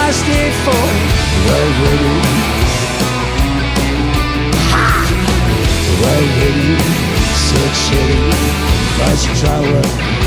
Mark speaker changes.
Speaker 1: stayed for already. Ha! Already, so shitty, but you try work.